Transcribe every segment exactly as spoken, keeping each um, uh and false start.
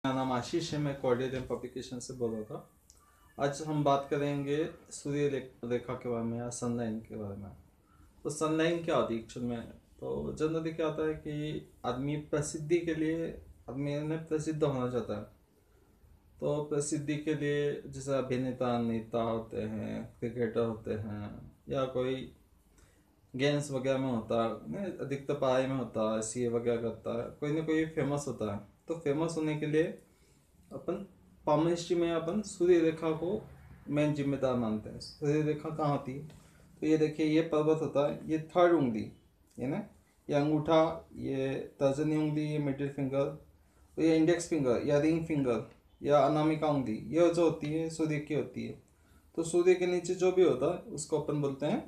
मेरा नाम आशीष है, मैं कोऑर्डिनेटर पब्लिकेशन से बोल रहा था। आज हम बात करेंगे सूर्य रेखा के बारे में या सनलाइन के बारे में। तो सनलाइन क्या होती है एक्चुअल में? तो जनरली क्या होता है कि आदमी प्रसिद्धि के लिए आदमी ने प्रसिद्ध होना चाहता है। तो प्रसिद्धि के लिए जैसे अभिनेता नेता होते हैं, क्रिकेटर होते हैं, या कोई गेम्स वगैरह में होता है, अधिकतर पढ़ाई में होता है, सी ए वगैरह करता है, कोई ना कोई फेमस होता है। तो फेमस होने के लिए अपन पामोनिस्ट्री में अपन सूर्य रेखा को मेन जिम्मेदार मानते हैं। सूर्य रेखा कहाँ होती है? तो ये देखिए, ये पर्वत होता है, ये थर्ड उंगली, ये ना, ये अंगूठा, ये तर्जनी उंगली, ये मिडिल फिंगर, तो ये इंडेक्स फिंगर या रिंग फिंगर या अनामिका उंगली, ये जो होती है सूर्य की होती है। तो सूर्य के नीचे जो भी होता है उसको अपन बोलते हैं।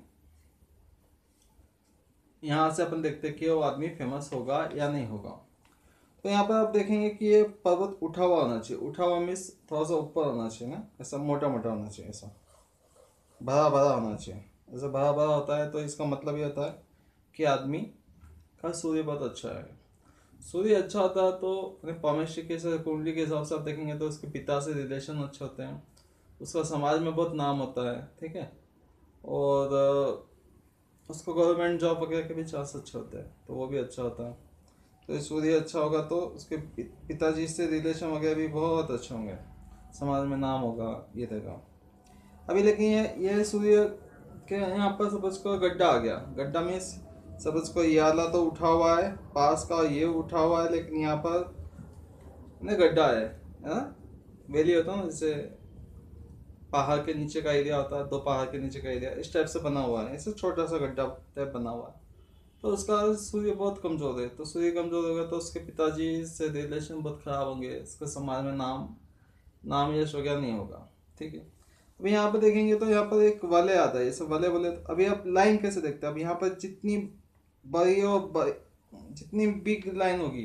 यहाँ से अपन देखते हैं कि वो आदमी फेमस होगा या नहीं होगा। तो यहाँ पर आप देखेंगे कि ये पर्वत उठा हुआ होना चाहिए। उठा हुआ मीन्स थोड़ा सा ऊपर होना चाहिए ना, ऐसा मोटा मोटा होना चाहिए, ऐसा भरा भरा होना चाहिए। ऐसा भरा भरा होता है तो इसका मतलब ये होता है कि आदमी का सूर्य बहुत अच्छा है। सूर्य अच्छा होता है तो अपने पामेस्ट्री के कुंडली के हिसाब से आप देखेंगे तो उसके पिता से रिलेशन अच्छे होते हैं, उसका समाज में बहुत नाम होता है, ठीक है, और उसको गवर्नमेंट जॉब वगैरह के भी चांस अच्छे होते हैं, तो वो भी अच्छा होता है। तो सूर्य अच्छा होगा तो उसके पिताजी से रिलेशन वगैरह भी बहुत अच्छे होंगे, समाज में नाम होगा, ये रहेगा। अभी लेकिन ये ये सूर्य के यहाँ पर सपोज को गड्ढा आ गया। गड्ढा में सपोज को ये वाला तो उठा हुआ है, पास का ये उठा हुआ है, लेकिन यहाँ पर ना गड्ढा है, है ना, वैली होता है ना, जैसे पहाड़ के नीचे का एरिया होता है, दो पहाड़ के नीचे का एरिया इस टाइप से बना हुआ है, ऐसे छोटा सा गड्ढा टाइप बना हुआ है। तो उसका सूर्य बहुत कमजोर है। तो सूर्य कमजोर होगा तो उसके पिताजी से रिलेशन बहुत खराब होंगे, उसके समाज में नाम नाम यश वगैरह नहीं होगा, ठीक है। अभी यहाँ पर देखेंगे तो यहाँ पर एक वलय आता है, जैसे वलय वलय। अभी आप लाइन कैसे देखते हैं? अब यहाँ पर जितनी बड़ी और बड़ी, जितनी बिग लाइन होगी,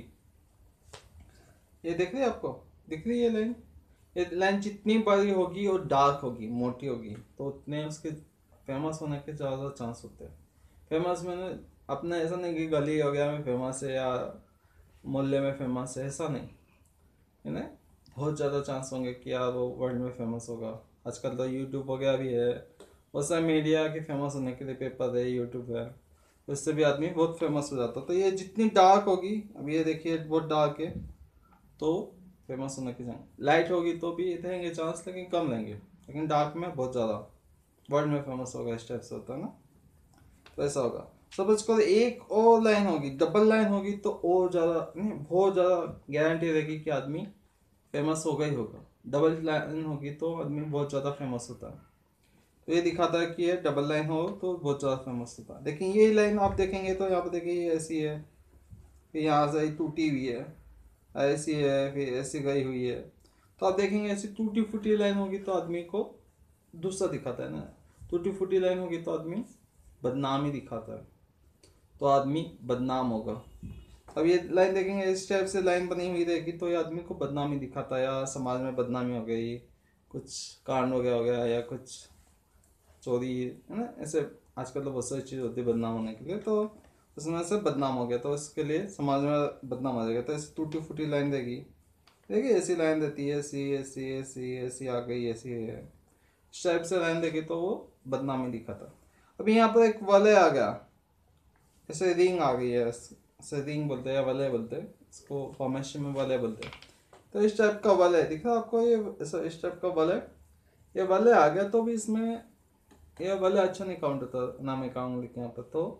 ये देख रही है आपको, दिख रही है लाइन? ये लाइन जितनी बड़ी होगी और डार्क होगी, मोटी होगी, तो उतने उसके फेमस होने के ज़्यादा चांस होते हैं। फेमस मैंने अपने ऐसा नहीं कि गली वगैरह में फेमस है या मोहल्ले में फेमस है, ऐसा नहीं है ना। बहुत ज़्यादा चांस होंगे कि यार वो वर्ल्ड में फेमस होगा। आजकल तो यूट्यूब वगैरह भी है, बहुत सारे मीडिया के फेमस होने के लिए पेपर है, यूट्यूब है, उससे भी आदमी बहुत फेमस हो जाता है। तो ये जितनी डार्क होगी, अब ये देखिए बहुत डार्क है, तो फेमस होने की चांस। लाइट होगी तो भी रहेंगे चांस, लेकिन कम रहेंगे, लेकिन डार्क में बहुत ज़्यादा वर्ल्ड में फेमस होगा, इस टाइप से होता है ना। तो ऐसा होगा। सपोज करो एक और लाइन होगी, डबल लाइन होगी, तो और ज़्यादा नहीं, बहुत ज़्यादा गारंटी रहेगी कि आदमी फेमस होगा ही होगा। डबल लाइन होगी तो आदमी बहुत ज़्यादा फेमस होता है। तो ये दिखाता है कि ये डबल लाइन हो तो बहुत ज़्यादा फेमस होता है। लेकिन ये लाइन आप देखेंगे तो यहाँ पर देखिए ये ऐसी है, फिर यहाँ से टूटी हुई है, ऐसी है, फिर ऐसी गई हुई है। तो आप देखेंगे ऐसी टूटी फूटी लाइन होगी तो आदमी को दूसरा दिखाता है ना। टूटी फूटी लाइन होगी तो आदमी बदनामी दिखाता है, तो आदमी बदनाम होगा। अब ये लाइन देखेंगे इस टाइप से लाइन बनी हुई रहेगी तो ये आदमी को बदनामी दिखाता है, या समाज में बदनामी हो गई, कुछ कांड हो गया हो गया या कुछ चोरी, है ना, ऐसे आजकल तो बहुत सारी चीज़ होती है बदनाम होने के लिए। तो उसमें से बदनाम हो गया तो इसके लिए समाज में बदनाम आ जाएगा। तो ऐसी टूटी फूटी लाइन देगी, देखिए ऐसी लाइन देती है, ऐसी ऐसी ऐसी ऐसी आ गई, ऐसी है, इस टाइप से लाइन देगी तो वो बदनामी दिखाता। अभी यहाँ पर एक वलय आ गया, ऐसे रिंग आ गई है, ऐसे रिंग बोलते हैं या वलय बोलते हैं इसको, फॉर्मेशन में वलय बोलते हैं। तो इस टाइप का वलय दिख रहा है आपको, ये ऐसा इस टाइप का वलय, ये वलय आ गया तो भी इसमें ये वलय अच्छा नहीं काउंट होता, ना मैं कहूँगा। लेकिन यहाँ पर तो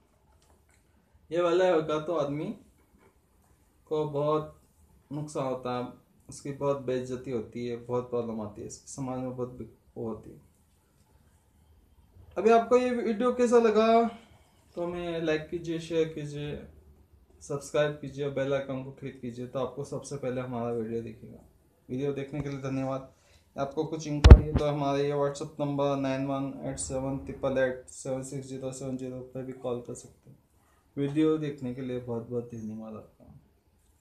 ये वलय होगा तो आदमी को बहुत नुकसान होता है, उसकी बहुत बेइज्जती होती है, बहुत प्रॉब्लम आती है, इसके समाज में बहुत वो होती है। अभी आपको ये वीडियो कैसा लगा तो हमें लाइक कीजिए, शेयर कीजिए, सब्सक्राइब कीजिए और बेल आइकन को क्लिक कीजिए, तो आपको सबसे पहले हमारा वीडियो दिखेगा। वीडियो देखने के लिए धन्यवाद। आपको कुछ इंक्वायरी है तो हमारे ये WhatsApp number nine one eight seven triple eight seven six zero seven zero पर भी कॉल कर सकते हैं। वीडियो देखने के लिए बहुत बहुत धन्यवाद।